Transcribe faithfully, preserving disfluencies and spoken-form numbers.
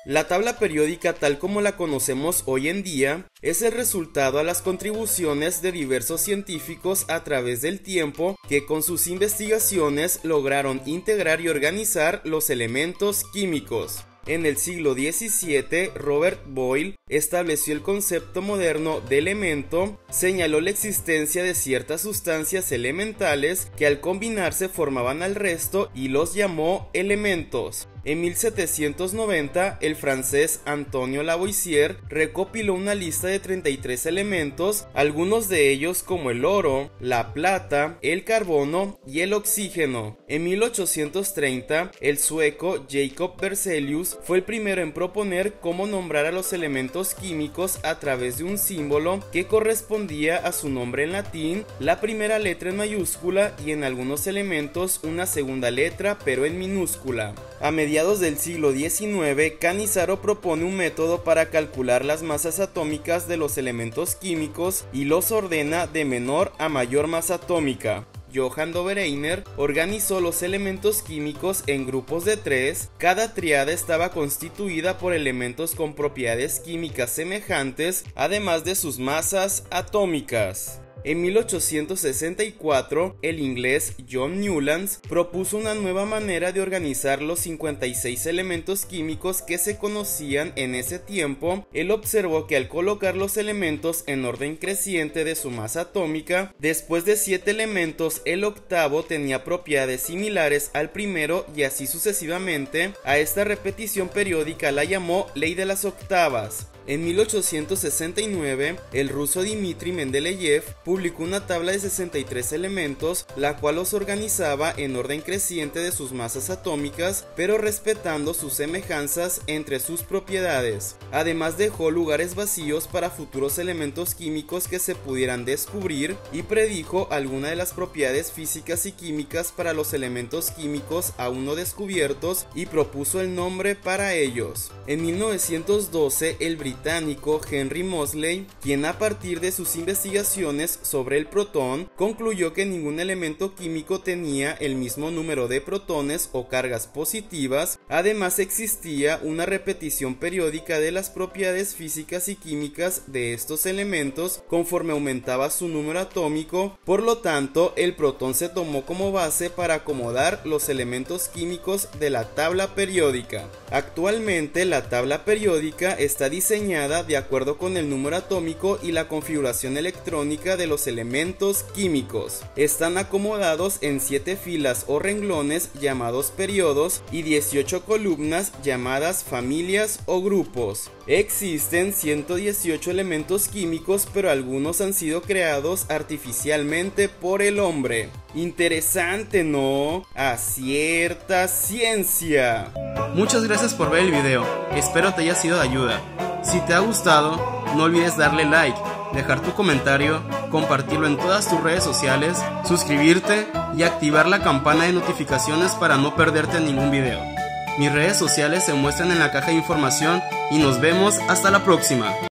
La tabla periódica tal como la conocemos hoy en día es el resultado a las contribuciones de diversos científicos a través del tiempo que con sus investigaciones lograron integrar y organizar los elementos químicos. En el siglo diecisiete, Robert Boyle estableció el concepto moderno de elemento, señaló la existencia de ciertas sustancias elementales que al combinarse formaban al resto y los llamó elementos. En mil setecientos noventa, el francés Antonio Lavoisier recopiló una lista de treinta y tres elementos, algunos de ellos como el oro, la plata, el carbono y el oxígeno. En mil ochocientos treinta, el sueco Jacob Berzelius fue el primero en proponer cómo nombrar a los elementos químicos a través de un símbolo que correspondía a su nombre en latín, la primera letra en mayúscula y en algunos elementos una segunda letra pero en minúscula. A mediados del siglo diecinueve, Cannizzaro propone un método para calcular las masas atómicas de los elementos químicos y los ordena de menor a mayor masa atómica. Johann Dobereiner organizó los elementos químicos en grupos de tres, cada triada estaba constituida por elementos con propiedades químicas semejantes, además de sus masas atómicas. En mil ochocientos sesenta y cuatro, el inglés John Newlands propuso una nueva manera de organizar los cincuenta y seis elementos químicos que se conocían en ese tiempo. Él observó que al colocar los elementos en orden creciente de su masa atómica, después de siete elementos, el octavo tenía propiedades similares al primero y así sucesivamente. A esta repetición periódica la llamó ley de las octavas. En mil ochocientos sesenta y nueve, el ruso Dmitri Mendeleev publicó una tabla de sesenta y tres elementos, la cual los organizaba en orden creciente de sus masas atómicas, pero respetando sus semejanzas entre sus propiedades. Además dejó lugares vacíos para futuros elementos químicos que se pudieran descubrir y predijo algunas de las propiedades físicas y químicas para los elementos químicos aún no descubiertos y propuso el nombre para ellos. En mil novecientos doce, el británico Henry Moseley, quien a partir de sus investigaciones sobre el protón, concluyó que ningún elemento químico tenía el mismo número de protones o cargas positivas. Además existía una repetición periódica de las propiedades físicas y químicas de estos elementos conforme aumentaba su número atómico, por lo tanto el protón se tomó como base para acomodar los elementos químicos de la tabla periódica. Actualmente la tabla periódica está diseñada de acuerdo con el número atómico y la configuración electrónica de los elementos químicos. Están acomodados en siete filas o renglones llamados periodos y dieciocho columnas llamadas familias o grupos. Existen ciento dieciocho elementos químicos, pero algunos han sido creados artificialmente por el hombre. Interesante, ¿no? Acierta ciencia. Muchas gracias por ver el video, espero te haya sido de ayuda. Si te ha gustado, no olvides darle like, dejar tu comentario, compartirlo en todas tus redes sociales, suscribirte y activar la campana de notificaciones para no perderte ningún video. Mis redes sociales se muestran en la caja de información y nos vemos hasta la próxima.